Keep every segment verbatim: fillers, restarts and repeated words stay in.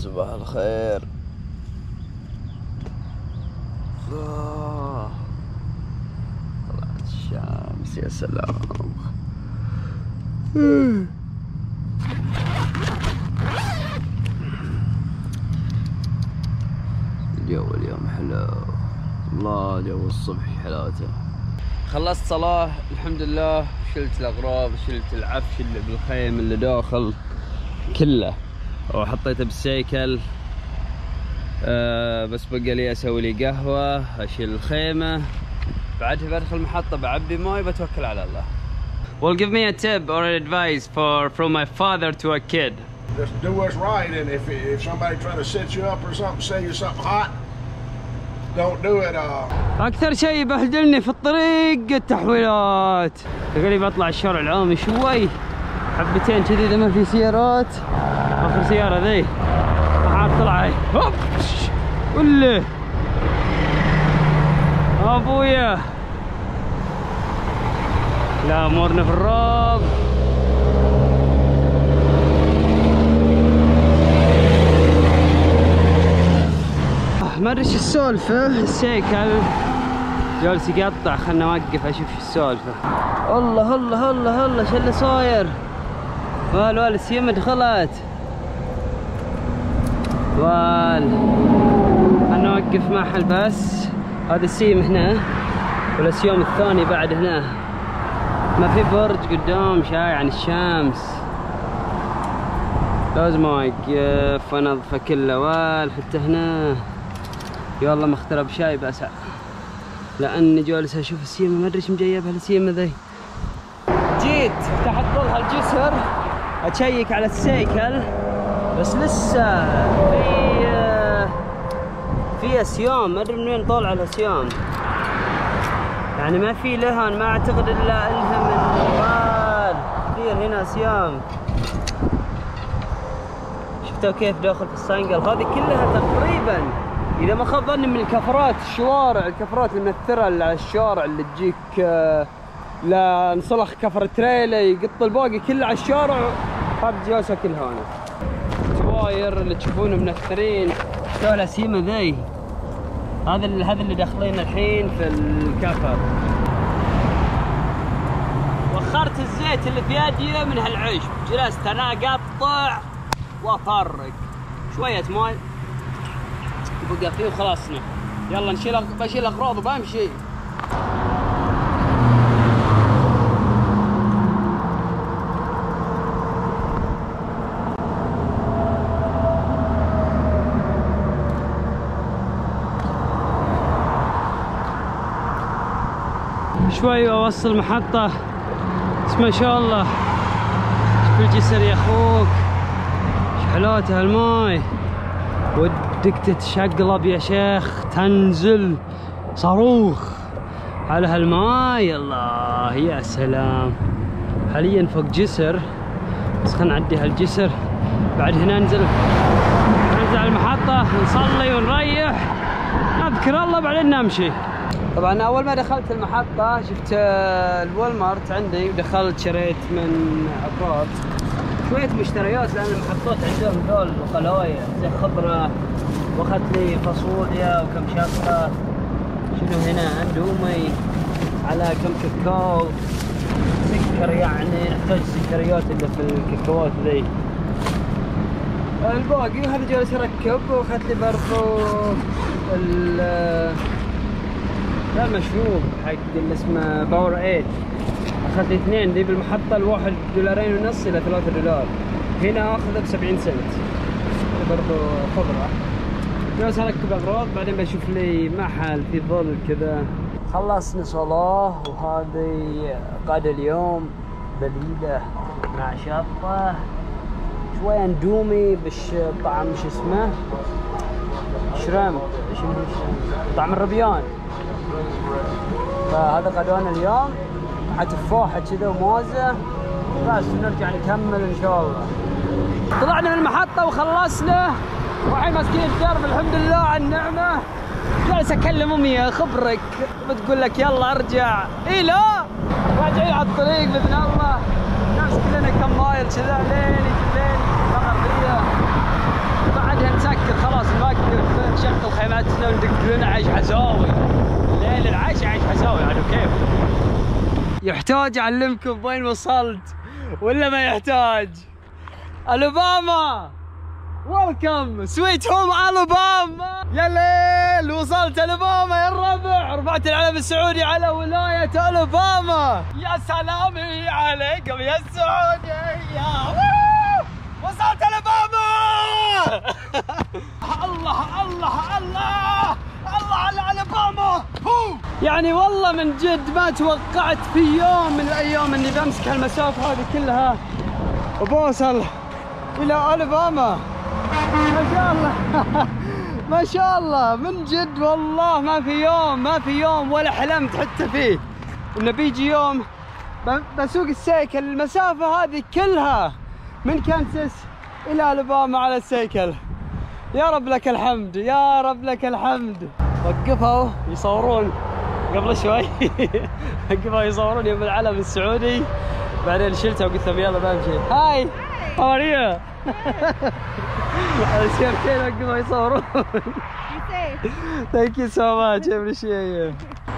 صباح الخير. الله طلعت الشمس يا سلام. الجو اليوم حلو الله، جو الصبح حلاوته. خلصت صلاة الحمد لله، شلت الأغراض، شلت العفش اللي بالخيم اللي داخل كله وحطيته بالسيكل. أه بس بقى لي اسوي لي قهوه، اشيل الخيمه، بعدها بدخل المحطه بعبي ماي بتوكل على الله. Well, give me a tip or an advice for from my father to a kid. Just do what's right, and if if somebody try to set you up or something, say you something hot, don't do it. Uh... اكثر شيء يبهدلني في الطريق التحويلات. يقول لي بطلع الشارع العامي شوي حبتين كذي اذا ما في سيارات. اخر سياره ذي راح طلع هوب وله ابويا. لا امورنا في الراب. ما ادري ايش السالفه، السيكل جالس يقطع، خلنا اوقف اشوف ايش السالفه. الله الله الله الله شو اللي صاير؟ وال وال السيمة دخلت. وال خلنا نوقف محل بس. هذا السيم هنا والسيوم الثاني بعد هنا. ما في برج قدام شاي عن الشمس، لازم اوقف وانظفه كله. وال حتى هنا يلا مخترب شاي بس لاني جالس اشوف السيمة، ما ادري ايش مجيبها السيمة ذي. جيت تحت ظل هالجسر اشيك على السيكل بس لسه في في اسيام، ما ادري من وين طالعه الاسيام، يعني ما في لهن، ما اعتقد الا انها من الجبال. كثير هنا اسيام. شفتوا كيف داخل في الصنقل؟ هذه كلها تقريبا اذا ما خاب ظني من الكفرات الشوارع، الكفرات المنثره اللي على الشارع اللي تجيك لا انصلخ كفر تريلي يقط الباقي كله على الشارع. هذه جالسه كلها هنا. التواير اللي تشوفونه منثرين شفتوا الاسيمه ذي، هذا اللي هذا اللي داخلين الحين في الكفر. وخرت الزيت اللي في يدي من هالعشب، جلست انا اقطع وافرق شويه ماي بقى فيه وخلصنا. يلا نشيل بشيل اغراض وبمشي. شوي واوصل محطة. بس ما شاء الله شوف الجسر يا اخوك، شحلاته هالماي، ودك تتشقلب يا شيخ، تنزل صاروخ على هالماي. الله يا سلام. حاليا فوق جسر بس خلنا نعدي هالجسر، بعد هنا ننزل ننزل على المحطة نصلي ونريح نذكر الله بعدين نمشي. طبعا اول ما دخلت المحطة شفت الوالمارت عندي ودخلت شريت من عقاب شوية مشتريات، لان المحطات عندهم ذول وقلايا زي خضرة، واخذت لي فاصوليا وكم شطة. شنو هنا اندومي على كم كاكاو، سكر يعني نحتاج السكريات اللي في الكاكاوات ذي. الباقي هذا جالس يركب. واخذت لي برضو ال لا المشروب حق اللي اسمه باور ايد، اخذت لي اثنين ذي بالمحطة، الواحد دولارين ونص الى ثلاثة دولار، هنا اخذه بسبعين سنت. برضو خضرة. جالس اركب اغراض بعدين بشوف لي محل في ظل كذا. خلصنا صلاة وهذه غدا اليوم بليلة مع شطة شوية اندومي بطعم شو اسمه شرم، شنو طعم الربيان. فهذا غدانا اليوم مع تفاحة كذا وموزة بس، ونرجع نكمل ان شاء الله. طلعنا من المحطة وخلصنا والحين ماسكين الدرب الحمد لله على النعمة. جالس اكلم امي اخبرك بتقول لك يلا ارجع. اي لا راجعين على الطريق باذن الله، نمسك لنا كم مايل كذا لين لين المغربية، بعدها حساوي الليل العشاء عيش حساوي عاد كيف. يحتاج اعلمكم وين وصلت ولا ما يحتاج؟ الاباما، ويلكم سويت هوم الاباما. يا ليل وصلت الاباما يا الربع، رفعت العلم السعودي على ولاية الاباما. يا سلامي عليكم يا السعودية، وصلت الاباما. الله الله الله الله على الاباما. يعني والله من جد ما توقعت في يوم من الايام اني بمسك هالمسافة هذه كلها وبوصل الى الاباما. ما شاء الله ما شاء الله من جد والله ما في يوم ما في يوم ولا حلمت حتى فيه انه بيجي يوم بسوق السيكل المسافة هذه كلها من كانساس الى الاباما على السيكل. يا رب لك الحمد يا رب لك الحمد. وقفوا يصورون قبل شوي وقفوا يصورون يوم العلم السعودي، بعدين شلتها وقلت لهم يلا بمشي. هاي how are you؟ الشركين وقفوا يصورون. Thank you so much, I appreciate you.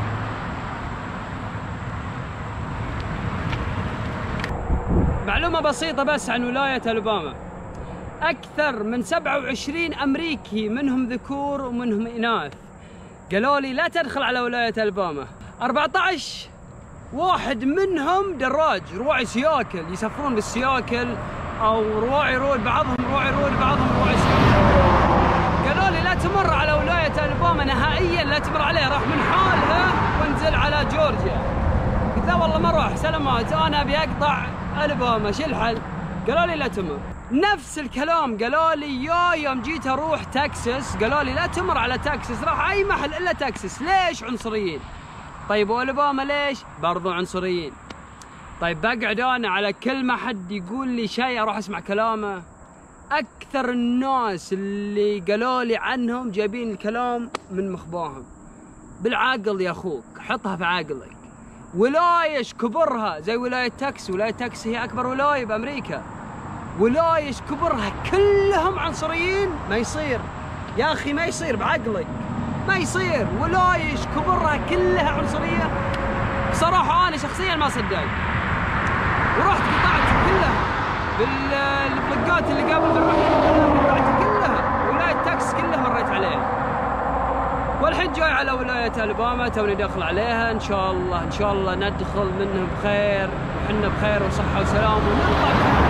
معلومة بسيطة بس عن ولاية الاباما. أكثر من سبعة وعشرين أمريكي منهم ذكور ومنهم إناث قالوا لي لا تدخل على ولاية الاباما. أربعة عشر واحد منهم دراج رواعي سياكل يسافرون بالسياكل أو رواعي رول، بعضهم رواعي رول بعضهم رواعي سياكل. قالوا لي لا تمر على ولاية الاباما نهائيا، لا تمر عليها، راح من حالها وانزل على جورجيا. قلت لا والله ما اروح سلامات، أنا أبي أقطع الاباما شو الحل؟ قالوا لي لا تمر. نفس الكلام قالوا لي يا يوم جيت اروح تكساس، قالوا لي لا تمر على تكساس، راح اي محل الا تكساس. ليش؟ عنصريين. طيب والاباما ليش؟ برضو عنصريين. طيب بقعد انا على كل ما حد يقول لي شيء اروح اسمع كلامه. اكثر الناس اللي قالوا لي عنهم جايبين الكلام من مخباهم. بالعقل يا اخوك، حطها في عقلك. ولايش كبرها زي ولاية تكس، ولاية تكس هي اكبر ولاية بامريكا. ولايش كبرها كلهم عنصريين؟ ما يصير يا اخي، ما يصير بعقلك، ما يصير. ولايش كبرها كلها عنصريه؟ بصراحه انا شخصيا ما صدقت، ورحت قطعت كلها بالفلقات اللي قبل قطعت كلها. ولايه تكس كلها مريت عليها، والحين جاي على ولايه الاباما توني داخل عليها. ان شاء الله ان شاء الله ندخل منه بخير وحنا بخير وصحه وسلام ونطلع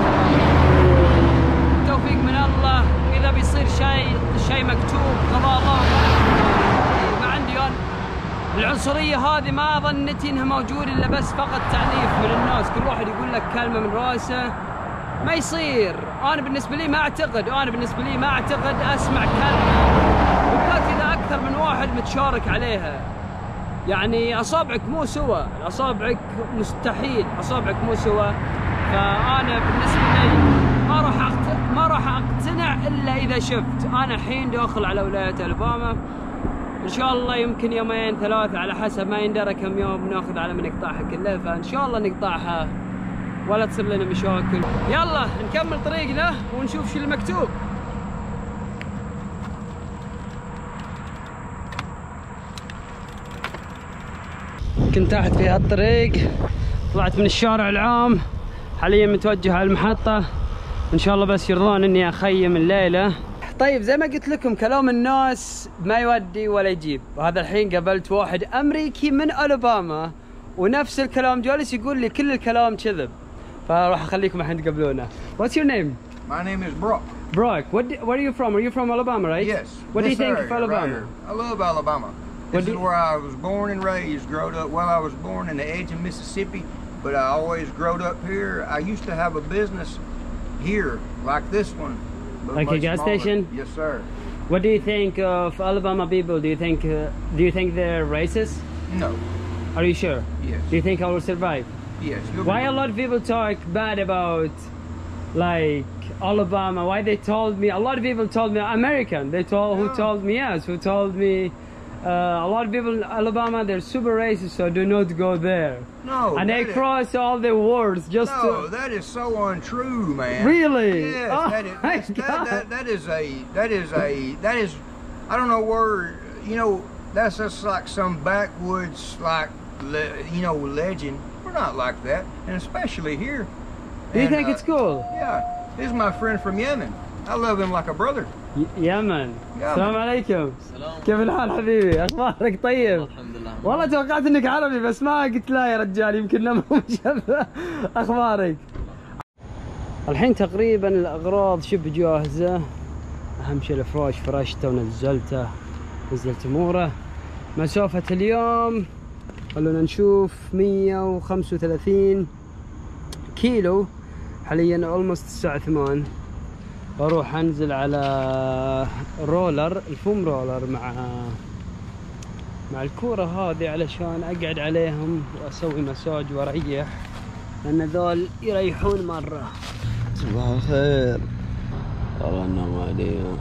توفيق من الله. إذا بيصير شيء شيء مكتوب قضاء الله ما عندي أنا. العنصرية هذه ما ظنيتي إنها موجودة إلا بس فقط تعنيف من الناس، كل واحد يقول لك كلمة من راسه. ما يصير. أنا بالنسبة لي ما أعتقد أنا بالنسبة لي ما أعتقد أسمع كلمة بالذات إذا أكثر من واحد متشارك عليها. يعني أصابعك مو سوا، أصابعك مستحيل أصابعك مو سوا. فأنا بالنسبة لي ما راح ما راح اقتنع الا اذا شفت. انا الحين داخل على ولايه الاباما، ان شاء الله يمكن يومين ثلاثه على حسب ما يندرى كم يوم ناخذ على ما نقطعها كلها. فان شاء الله نقطعها ولا تصير لنا مشاكل. يلا نكمل طريقنا ونشوف شو المكتوب. كنت تحت في هالطريق، طلعت من الشارع العام، حاليا متوجه على المحطه. ان شاء الله بس يرضون اني اخيم الليله. طيب زي ما قلت لكم كلام الناس ما يودي ولا يجيب، وهذا الحين قابلت واحد امريكي من الاباما ونفس الكلام جالس يقول لي كل الكلام كذب، فراح اخليكم الحين تقابلونه. What's your name? My name is Brock. Brock. What? Do, where are you from? Are you from Alabama, right? Yes. What do you think of Alabama? Right I love Alabama. This is where I was born and raised, growed up. Well, I was born in the edge of Mississippi, but I always growed up here. I used to have a business here, like this one. Like a gas smaller. station? Yes, sir. What do you think of Alabama people? Do you think uh, do you think they're racist? No. Are you sure? Yes. Do you think I will survive? Yes. Why a lot of people talk bad about like Alabama? Why they told me? A lot of people told me American. They told no. who told me yes. Who told me uh, a lot of people in Alabama they're super racist, so do not go there. No. And they is, cross all the words just. No, to, that is so untrue, man. Really? Yes. Oh that, is, my that, God. that, that is a that is a that is I don't know where you know that's just like some backwoods, like, le you know, legend. We're not like that, and especially here. Do you And, think uh, it's cool? Yeah, this is my friend from Yemen. I love him like a brother. يمن. السلام عليكم. السلام. كيف الحال حبيبي؟ اخبارك طيب؟ الحمد لله. والله توقعت انك عربي بس ما قلت لا يا رجال يمكن نمر مشبه. اخبارك؟ الحين تقريبا الاغراض شبه جاهزه. اهم شيء الفراش فرشته ونزلته، نزلت اموره. مسافه اليوم خلونا نشوف مية وخمسة وثلاثين كيلو حاليا، اولموست الساعه ثمانية. بروح انزل على رولر، الفوم رولر مع مع الكوره هذه علشان اقعد عليهم واسوي مساج واريح، لان ذول يريحون مره. صباح الخير، والله النوم عليهم.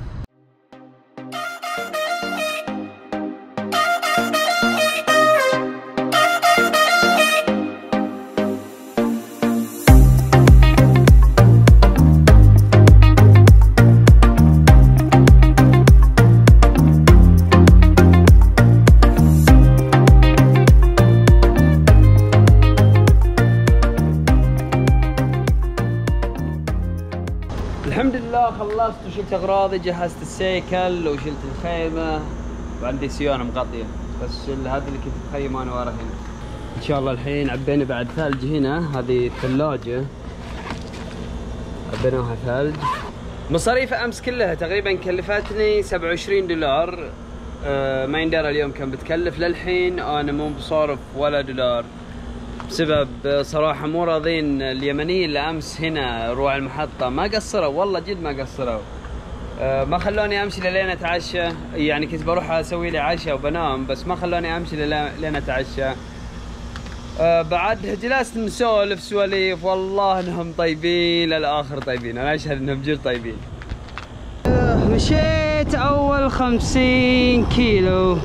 الحمد لله خلصت وشلت اغراضي، جهزت السيكل وشلت الخيمه وعندي سيونه مغطيه، بس هذا اللي كنت مخيم انا ورا هنا. ان شاء الله الحين عبينا بعد ثلج هنا، هذه الثلاجه عبيناها ثلج. مصاريف امس كلها تقريبا كلفتني سبعة وعشرين دولار. أه ما يندرى اليوم كم بتكلف. للحين انا مو بصارف ولا دولار، بسبب صراحة مو راضين اليمنيين اللي أمس هنا روع المحطة، ما قصروا والله جد ما قصروا. أه ما خلوني أمشي لين أتعشى، يعني كنت بروح أسوي لي عشاء وبنام، بس ما خلوني أمشي لين أتعشى. أه بعدها جلست نسولف سواليف، والله إنهم طيبين للآخر طيبين، أنا أشهد إنهم جد طيبين. أه مشيت أول خمسين كيلو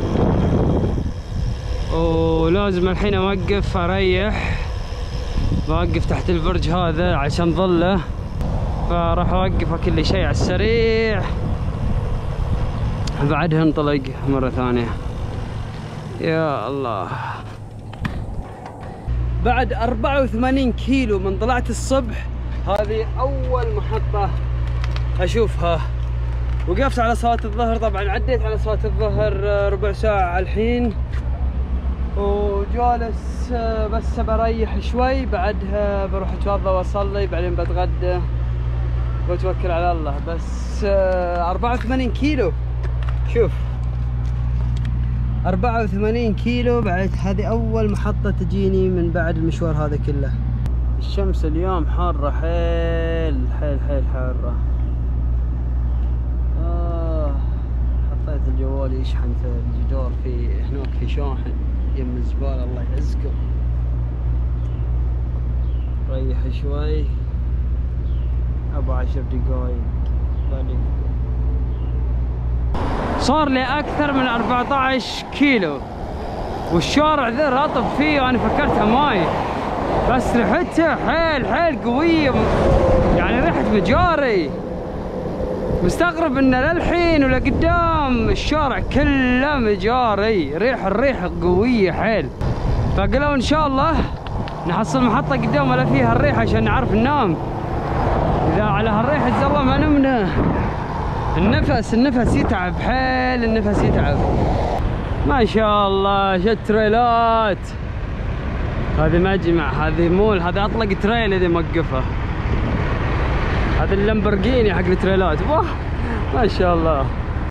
ولازم الحين اوقف اريح، بوقف تحت البرج هذا عشان ظله، فراح اوقف اكل لي شيء على السريع، بعدها انطلق مره ثانيه. يا الله، بعد أربعة وثمانين كيلو من طلعت الصبح، هذه اول محطه اشوفها. وقفت على صلاه الظهر، طبعا عديت على صلاه الظهر ربع ساعه الحين، وجالس بس بريح شوي، بعدها بروح اتوضا واصلي، بعدين بتغدى واتوكل على الله. بس أربعة وثمانين كيلو، شوف أربعة وثمانين كيلو بعد. هذه اول محطة تجيني من بعد المشوار هذا كله. الشمس اليوم حارة حيل حيل حيل حارة. آه حطيت الجوال يشحن في الجدار، في هناك في شاحن يم الزبالة، الله يعزكم. ريح شوي، ابو عشر دقايق بعدين. صار لي اكثر من أربعة عشر كيلو والشارع ذا رطب فيه، وانا فكرتها ماي، بس ريحته حيل حيل قوية، يعني ريحة مجاري. مستغرب ان للحين ولا قدام الشارع كله مجاري، ريح الريحة قوية حيل. فقالوا ان شاء الله نحصل محطة قدام ولا فيها الريحة عشان نعرف ننام. اذا على هالريحة زالله ما نمنا. النفس النفس يتعب حيل، النفس يتعب. ما شاء الله شت تريلات. هذه مجمع، هذه مول، هذا اطلق تريل اللي موقفه. هذا اللامبورجيني حق التريلات، واه ما شاء الله.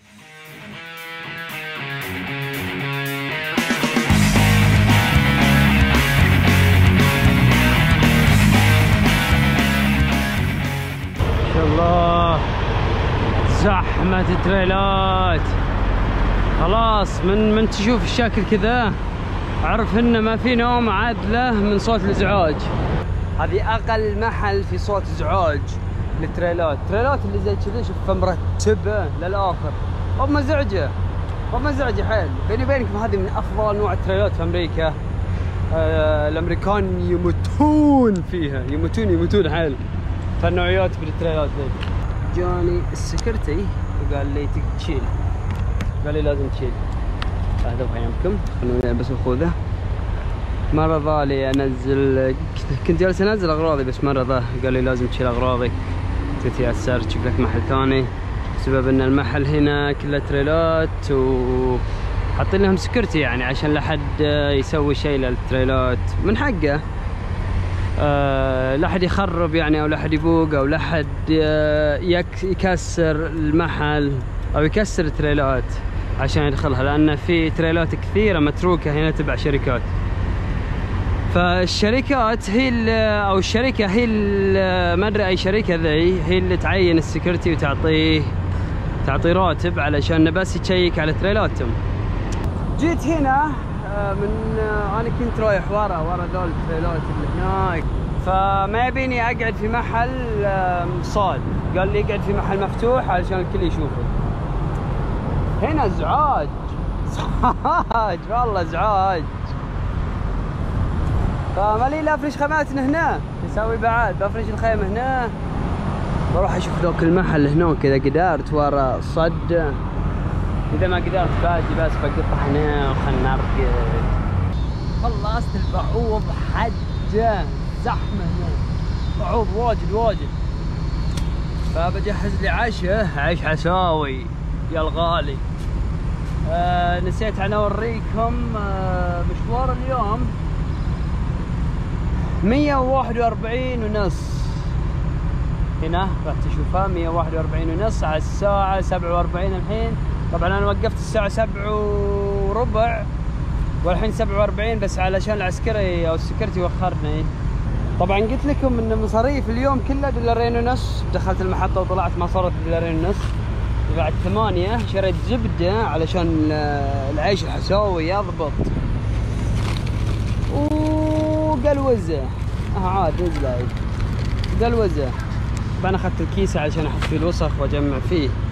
ما شاء الله زحمة تريلات. خلاص من من تشوف الشكل كذا اعرف انه ما في نوم عادله من صوت الازعاج. هذه اقل محل في صوت ازعاج للتريلات. التريلات اللي زي كذا شوف مرتبه للاخر، مو مزعجه مو مزعجه حيل. بيني وبينكم هذه من افضل نوع التريلات في امريكا. آه الامريكان يموتون فيها، يموتون يموتون حيل فالنوعيات بالتريلات ذي. جاني السكرتي وقال لي تشيل، قال لي لازم تشيل. هذا يمكن خلوني البس الخوذه. ما رضى لي انزل، كنت جالس انزل اغراضي بس ما رضى، قال لي لازم تشيل اغراضك تتيسر تشوف لك محل ثاني، بسبب ان المحل هنا كله تريلات وحاطين لهم سكرتي يعني عشان لا حد يسوي شيء للتريلات من حقه. أه لا حد يخرب يعني، او لا حد يبوق، او لا حد يكسر المحل او يكسر التريلات عشان يدخلها، لان في تريلات كثيره متروكه هنا تبع شركات. فالشركات هي او الشركه هي ما ادري اي شركه ذي هي اللي تعين السكرتي وتعطيه تعطي راتب علشان بس يشيك على تريلاتهم. جيت هنا من انا كنت رايح ورا ورا ذول التريلات اللي هناك، فما يبيني اقعد في محل صاد، قال لي اقعد في محل مفتوح علشان الكل يشوفك. هنا ازعاج ازعاج والله ازعاج، فما لي لا افرش خيماتنا هنا، نسوي بعد بفرش الخيمه هنا، بروح اشوف ذوك المحل هناك اذا قدرت ورا صد، اذا ما قدرت باجي بس بقطع هنا وخلنا نرقد. خلصت البعوض حجه زحمه هنا، بعوض واجد واجد، فبجهز لي عشاء عيش عساوي يا الغالي. آه نسيت انا اوريكم آه مشوار اليوم مية وواحد وأربعين ونص، هنا راح تشوفها مية وواحد وأربعين ونص على الساعة سبعة وأربعين الحين. طبعا انا وقفت الساعة سبعة وربع والحين سبعة وأربعين، بس علشان العسكري او السكرتي وخرني. طبعا قلت لكم ان مصاريف اليوم كلها دولارين ونص، دخلت المحطة وطلعت ما صارت دولارين ونص. بعد ثمانية شريت زبدة علشان العيش الحساوي يضبط، وقلوزة اه عاد نزل قلوزة. طبعا اخذت الكيسة علشان احط فيه الوسخ واجمع فيه.